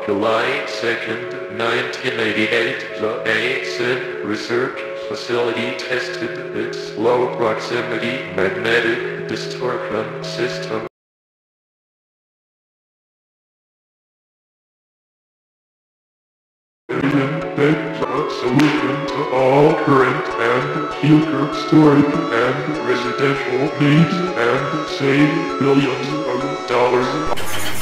July 2nd, 1988, the ASIN research facility tested its low proximity magnetic distortion system. That's a solution to all current and future storage and residential needs and save billions of dollars.